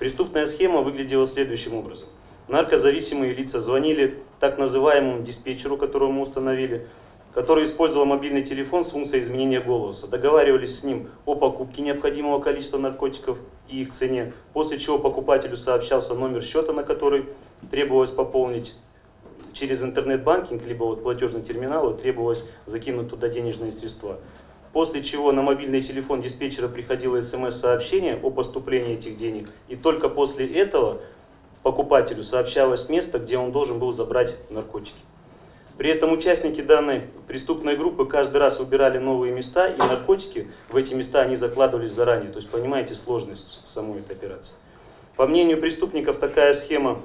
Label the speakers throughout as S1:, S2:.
S1: Преступная схема выглядела следующим образом. Наркозависимые лица звонили так называемому диспетчеру, которого мы установили, который использовал мобильный телефон с функцией изменения голоса. Договаривались с ним о покупке необходимого количества наркотиков и их цене, после чего покупателю сообщался номер счета, на который требовалось пополнить через интернет-банкинг, либо вот платежный терминал, требовалось закинуть туда денежные средства. После чего на мобильный телефон диспетчера приходило смс-сообщение о поступлении этих денег, и только после этого покупателю сообщалось место, где он должен был забрать наркотики. При этом участники данной преступной группы каждый раз выбирали новые места, и наркотики в эти места они закладывались заранее. То есть понимаете сложность самой этой операции. По мнению преступников, такая схема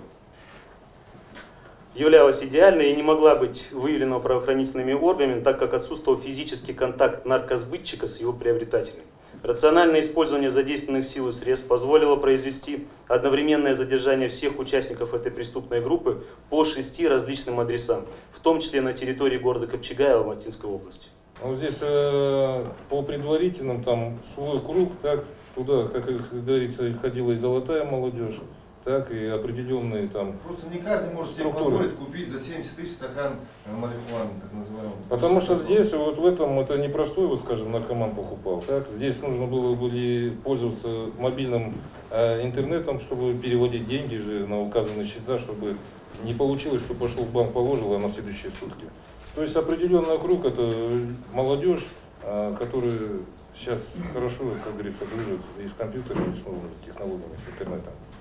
S1: являлась идеальной и не могла быть выявлена правоохранительными органами, так как отсутствовал физический контакт наркосбытчика с его приобретателем. Рациональное использование задействованных сил и средств позволило произвести одновременное задержание всех участников этой преступной группы по 6 различным адресам, в том числе на территории города Копчега и Алматинской области.
S2: Ну, здесь по предварительным там свой круг, так, туда, как говорится, ходила и золотая молодежь, так и определенные там.
S3: Просто не каждый может себе позволить купить за 70 тысяч стакан марихуаны, так называемый.
S2: Потому что здесь вот в этом это не простой, вот скажем, наркоман покупал. Так? Здесь нужно было пользоваться мобильным интернетом, чтобы переводить деньги же на указанные счета, чтобы не получилось, что пошел в банк, положил, а на следующие сутки. То есть определенный круг это молодежь, которая сейчас хорошо, как говорится, дружит и с компьютерами, и с новыми технологиями, с интернетом.